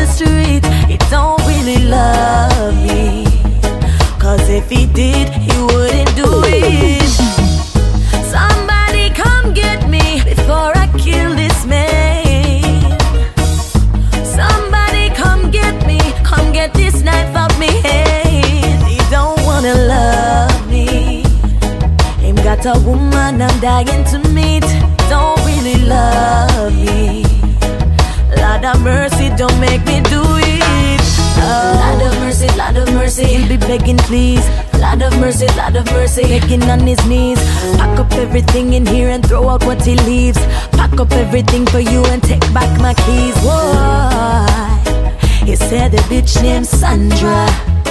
the street, he don't really love me. Cause if he did, he wouldn't do it. Somebody come get me before I kill this man. Somebody come get me, come get this knife out me hand. He don't wanna love me. Him got a woman I'm dying to meet, don't really love me. Lord of mercy, don't make me do it. Oh. Lord of mercy, he'll be begging please. Lord of mercy, begging on his knees. Pack up everything in here and throw out what he leaves. Pack up everything for you and take back my keys. Why? He said the bitch named Sandra.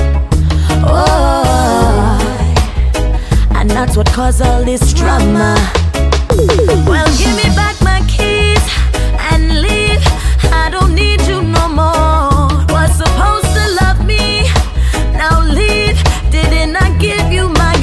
Why? And that's what caused all this drama. Well, give me back my keys and leave. I don't need you no more. Was supposed to love me, now leave. Didn't I give you my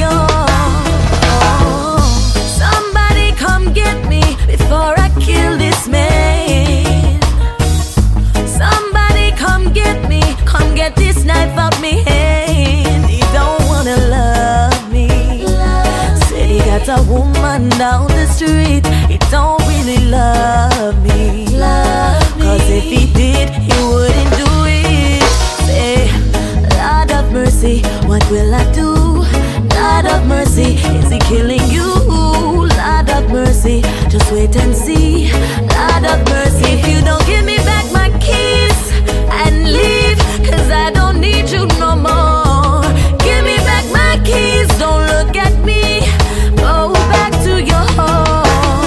all? Somebody come get me before I kill this man. Somebody come get me, come get this knife out me hand. He don't wanna love me. Said he got a woman down the street, he don't really love me. Cause if he did, he wouldn't do it. Say, Lord of mercy, what will I do? Lord of mercy, is he killing you? Lord of mercy, just wait and see. Lord of mercy, if you don't give me back my keys and leave, cause I don't need you no more. Give me back my keys, don't look at me, go back to your home.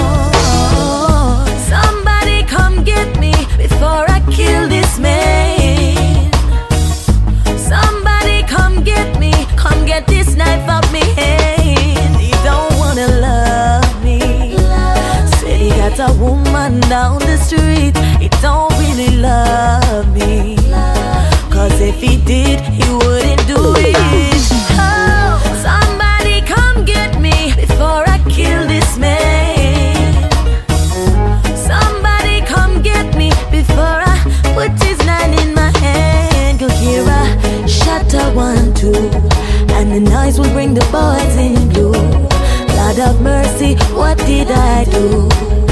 Somebody come get me before I kill this man. Somebody come get me, come get this knife out me hand. He don't wanna love me. Said he got a woman down the street, he don't really love me. Cause if he did, he wouldn't do it. Oh, somebody come get me before I kill this man. Somebody come get me before I put his knife in my hand. Go hear a shatter 1, 2, and the noise will bring the boys in blue. Lord of mercy, what did I do?